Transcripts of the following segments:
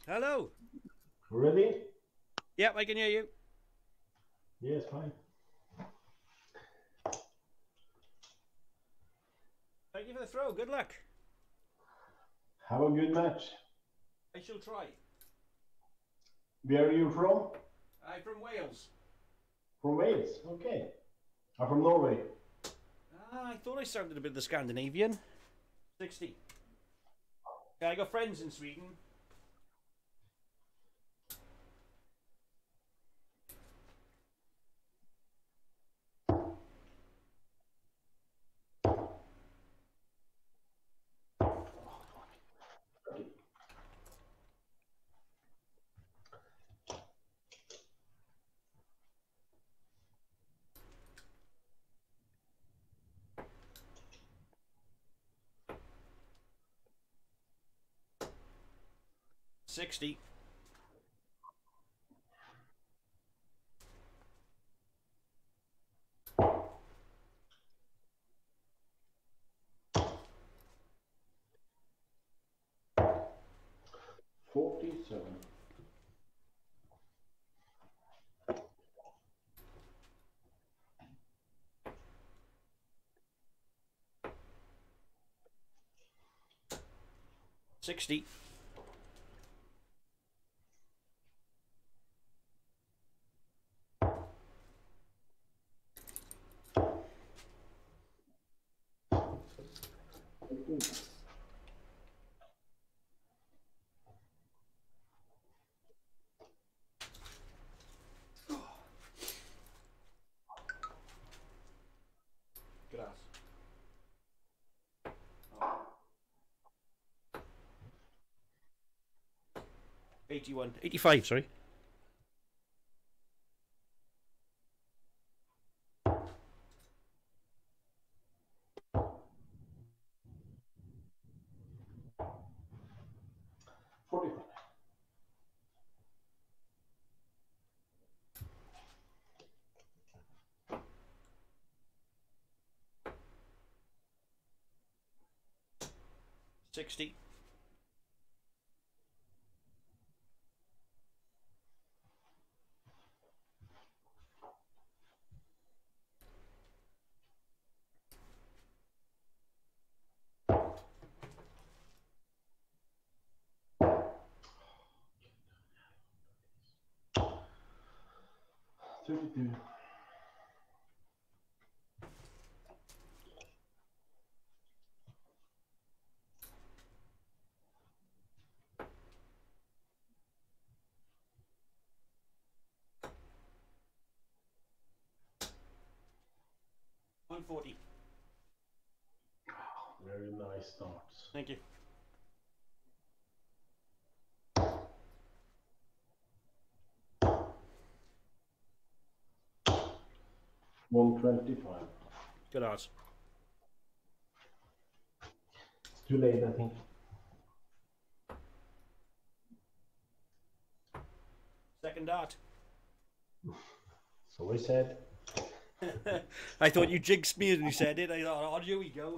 Hello. Ready? Yep, I can hear you. Yes, fine. Thank you for the throw. Good luck. Have a good match. I shall try. Where are you from? I'm from Wales. From Wales. Okay. I'm from Norway. Ah, I thought I sounded a bit of the Scandinavian. 60. Yeah, I got friends in Sweden. Okay. 60. 47. 60. 81. 85, sorry. 45. 60. 32. 140. Very nice starts. Thank you. 125. Good odds. It's too late, I think. Second dart. So I said. I thought you jinxed me when you said it. I thought, oh, here we go.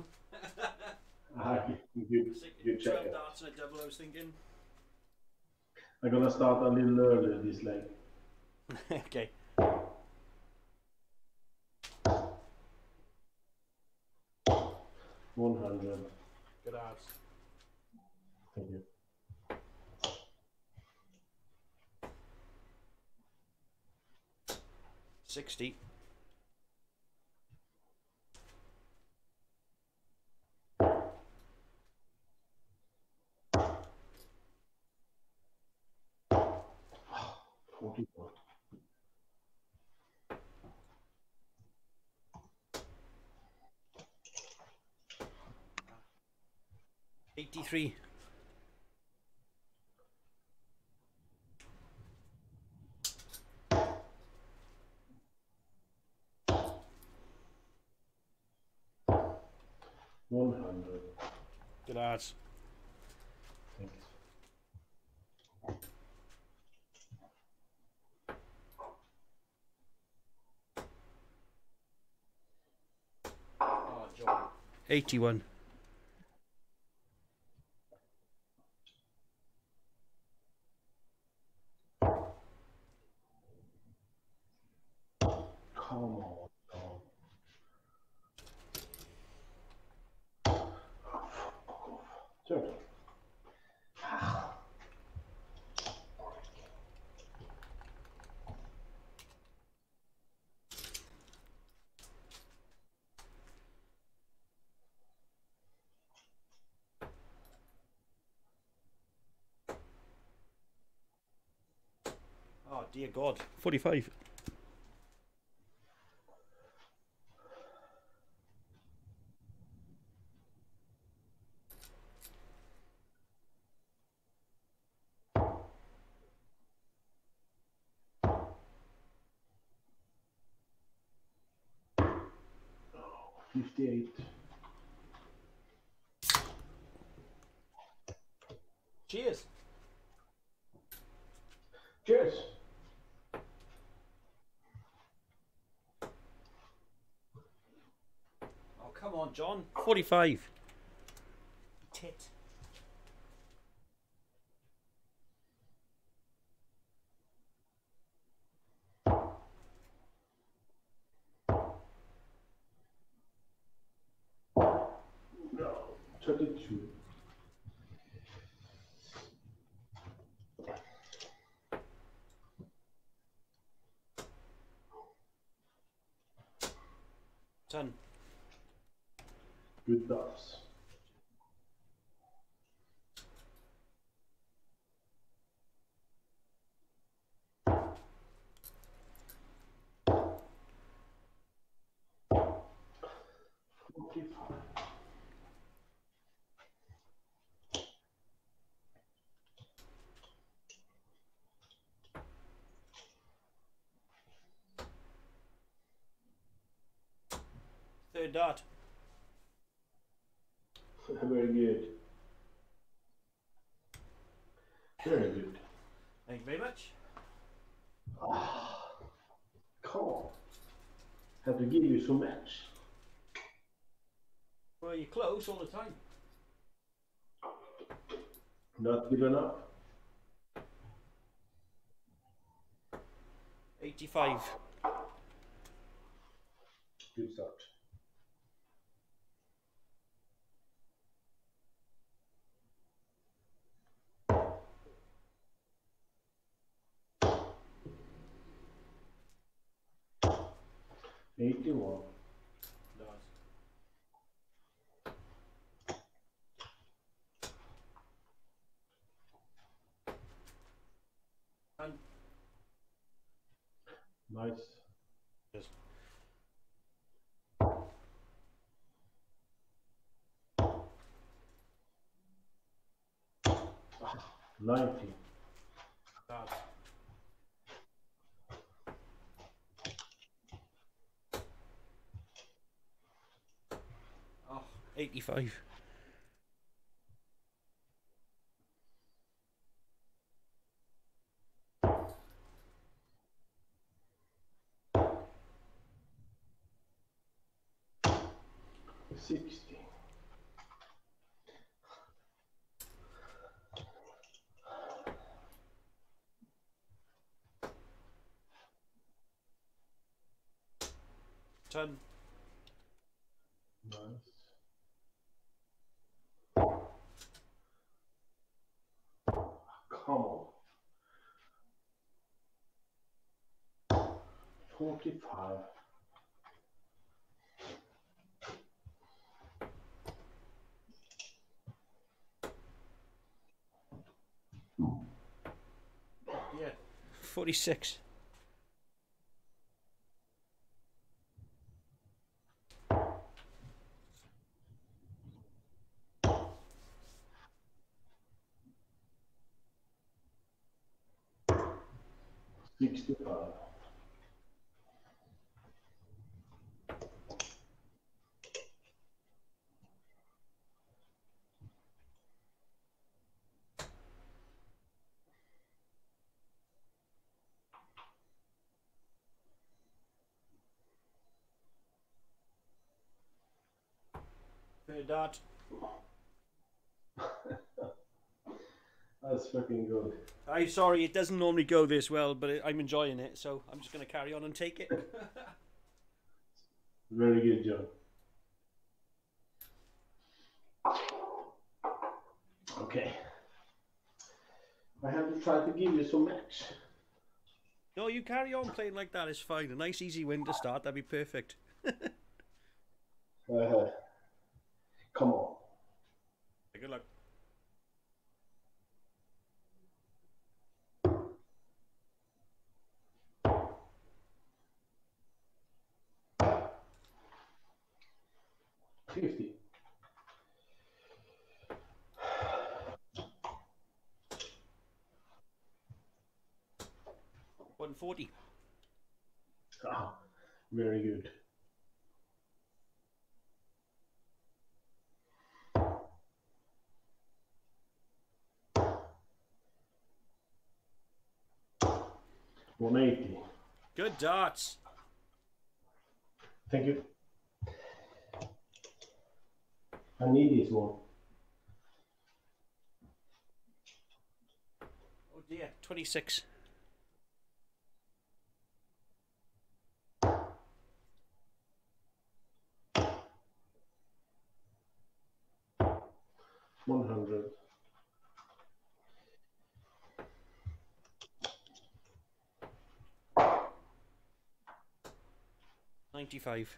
You, you check 12 it. darts and a double, I was thinking. I'm gonna start a little earlier this leg. Okay. 100. Good odds. Thank you. 60. 44. 83. 100. Good odds. Thanks. 81. Dear God. 45. Oh, 58. Cheers. Cheers. Oh, come on, John. 45. Tit. No, 32. Ton. Good buffs. Third dart. Very good. Very good. Thank you very much. Come on. Have to give you so much. Well, you're close all the time. Not good enough. 85. Good start. $81. And Nice. yes. Ah, 90. Darts. Oh, 85. $60. Ton. Nice. Come on. 45. Yeah. 46. $65. Third dart. That's fucking good. I'm sorry, it doesn't normally go this well, but I'm enjoying it, so I'm just going to carry on and take it. Very good, John. Okay. I have to try to give you some match. No, you carry on playing like that, it's fine. A nice easy win to start, that'd be perfect. Come on. Good luck. 50. $140. Ah, very good. $180. Good darts. Thank you. I need this one. Oh dear, 26. $100. 95.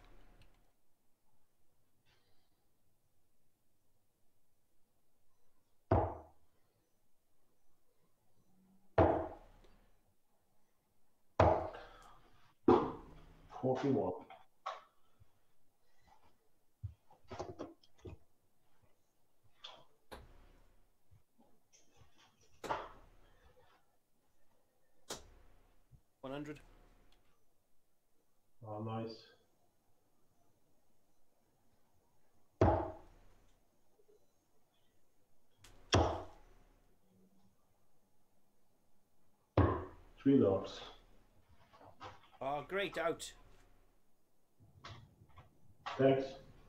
$41. $100. Oh, nice. $3. Oh, great out. Thanks.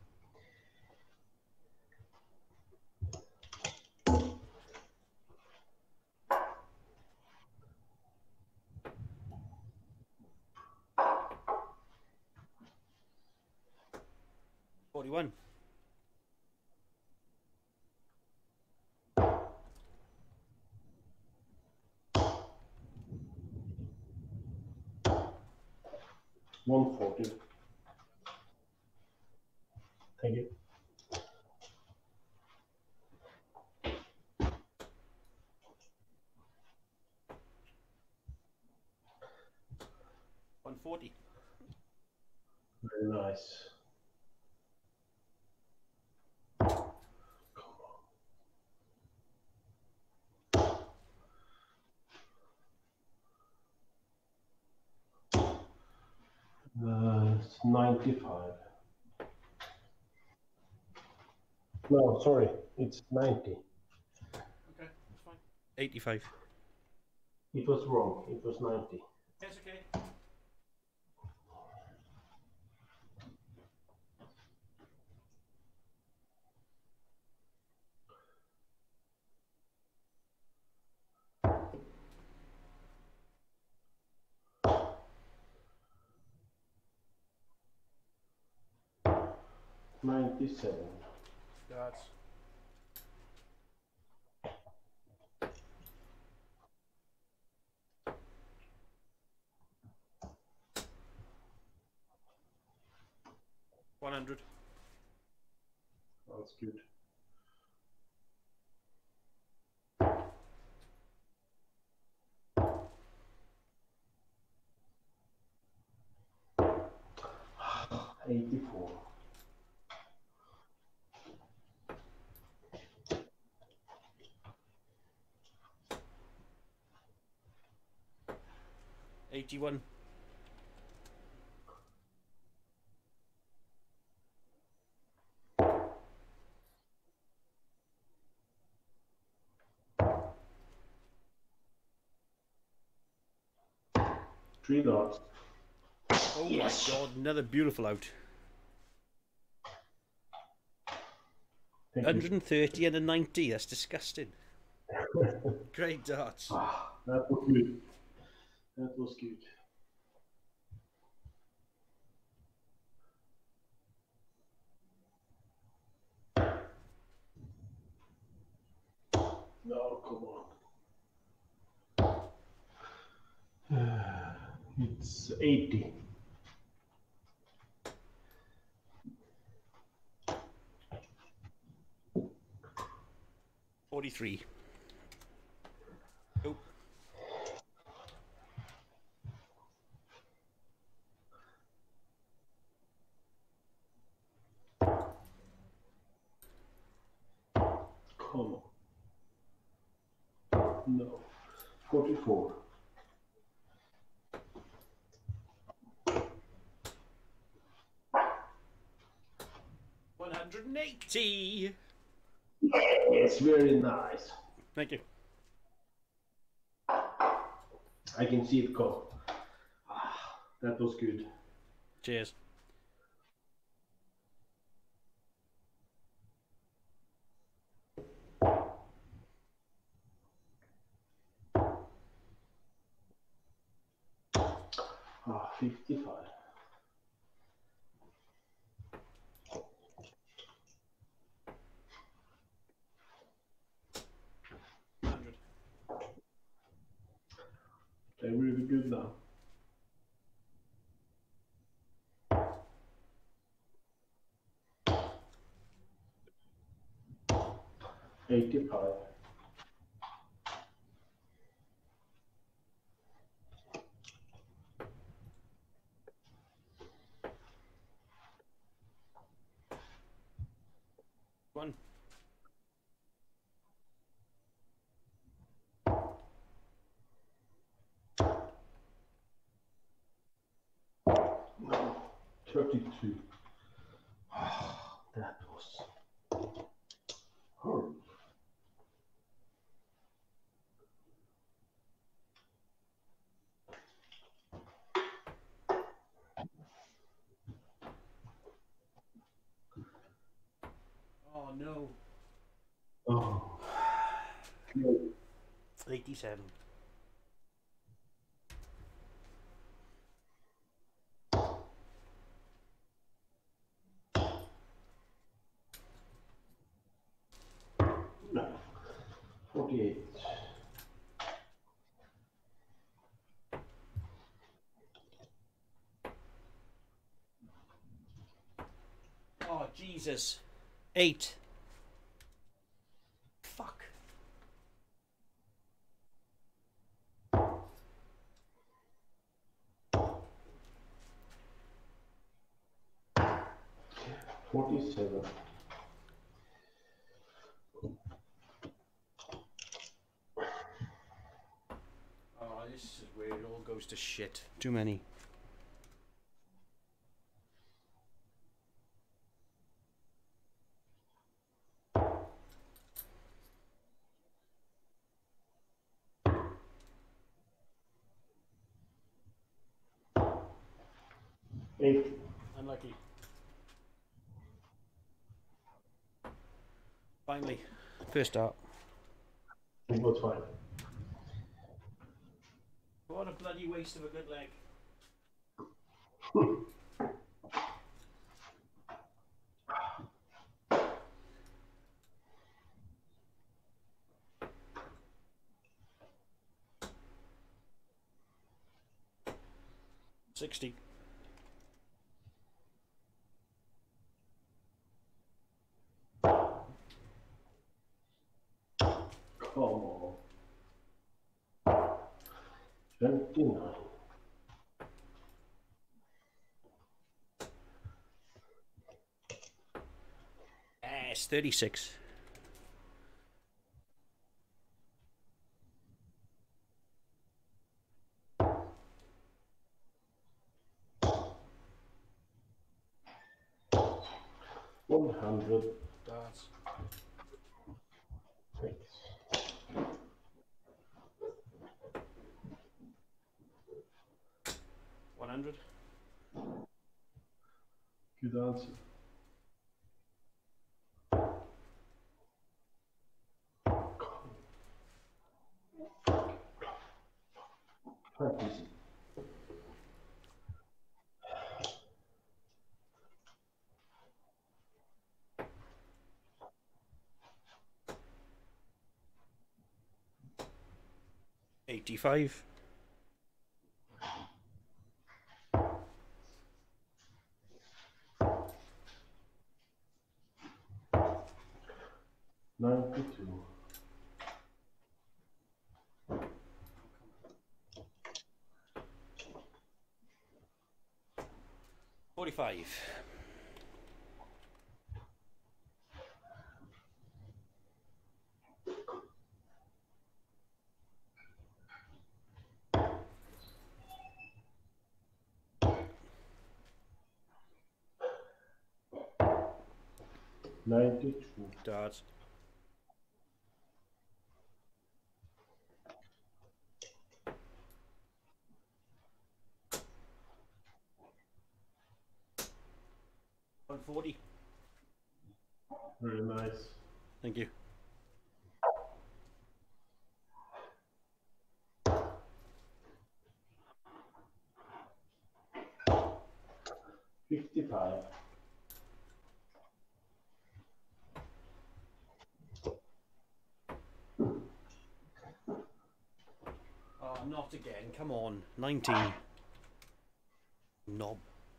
$41. $140. Thank you. $140. Very nice. It's 95. No, sorry, it's 90. Okay, that's fine. 85. It was wrong. It was 90. Yes, okay. $97. Darts. $100. That's good. $84. $81. $3. Oh Yes. my god, another beautiful out. Thank you. 130 and a 90. That's disgusting. Great darts. Ah, that was good. That was good. No, come on. It's 80. $43. Oh. Oh no. No. 44. $180. It's very nice. Thank you. I can see it come. Ah, that was good. Cheers. Ah, 55. They're really good now. $85. One. No. 32. Ah, that was horrible. Oh no. Oh. No. 87. No. 48. Oh Jesus. 8. Fuck. $47. Oh, this is where it all goes to shit. Too many. $8. Unlucky. Finally. First start. It was fine. What a bloody waste of a good leg. $60. Come on. 29. Yes, 36. $100. Darts. 100. Good answer. Quite easy. $85. $92. 45. 92. Darts. $140. Very nice. Thank you. $55. Oh, not again. Come on. 19. Knob.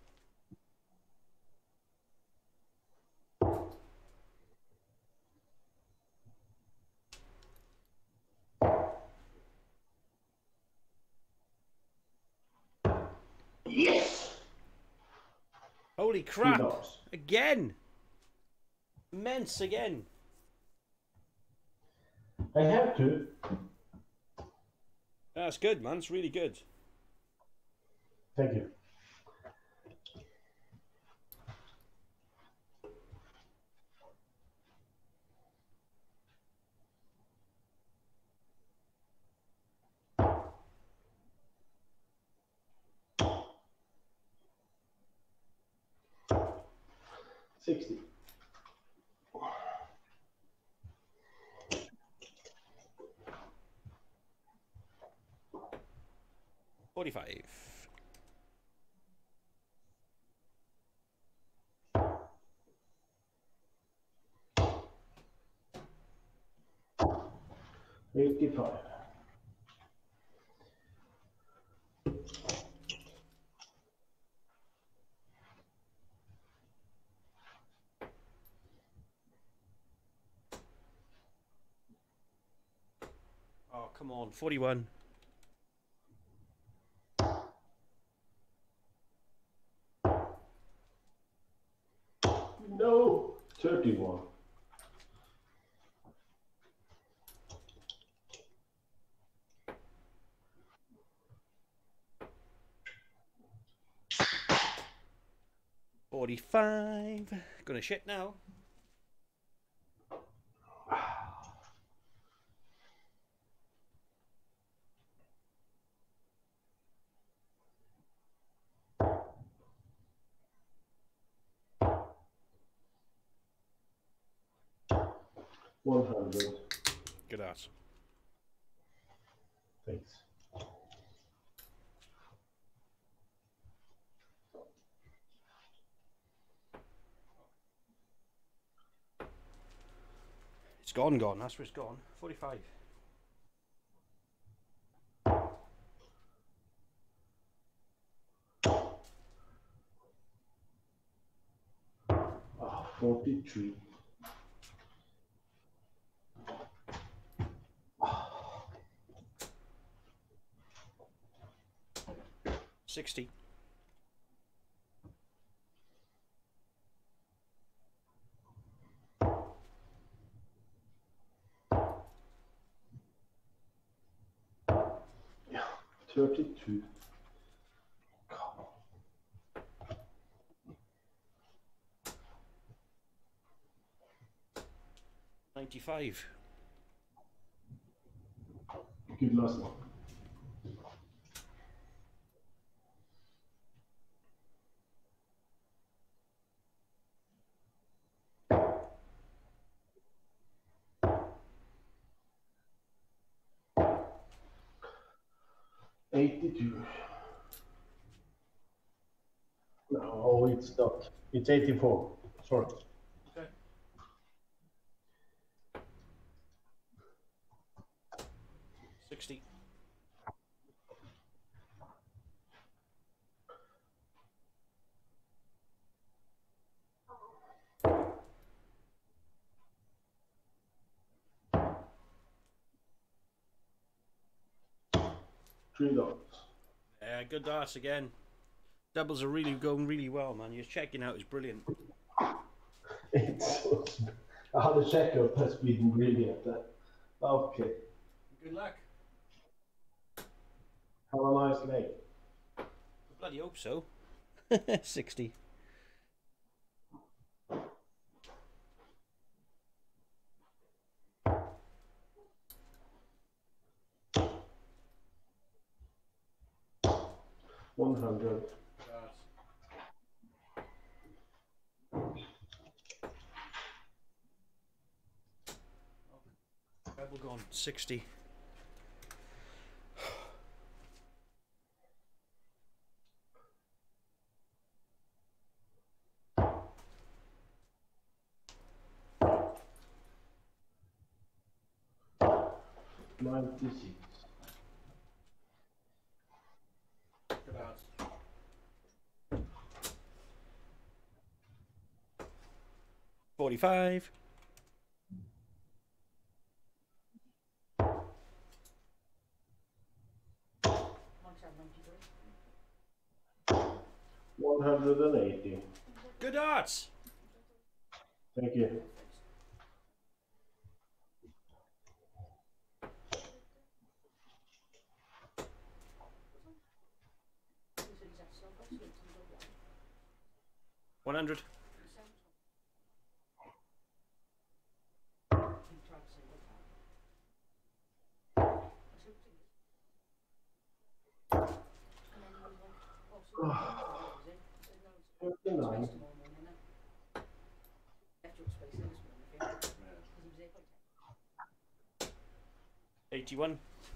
Yes! Holy crap! $2. Again! Immense again! I have to. That's good, man. It's really good. Thank you. $60. $45. $85. Oh, come on. 41. No! 31. $45. Gonna shit now. $100. Good ass. Thanks. It's gone. That's where it's gone. 45. Oh, 43. $60. Yeah, 32. Come on. $95. Good lesson. $82. No, it's not. It's 84. Sorry. Okay. $60. $3. Yeah, good darts again. Doubles are really going really well, man. Your checking out is brilliant. It's the checkup has been brilliant. Okay. Good luck. Have a nice day. I bloody hope so. 60. 100. We'll go on 60. $96. 45. $180. Good odds. Thank you. $100. $59. 81.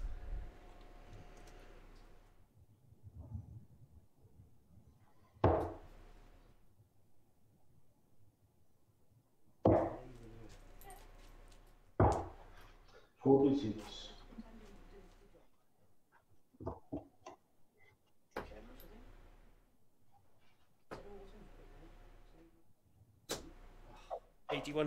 $46. $81.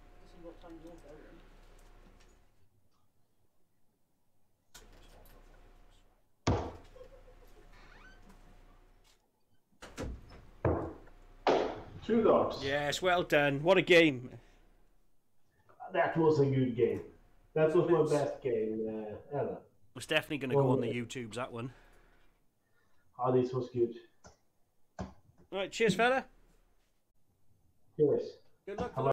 $2. Yes, well done. What a game. That was a good game. That was my best game ever. It's definitely going to go on the YouTubes, that one. Oh, this was good. All right, cheers, fella. Yes. Good luck.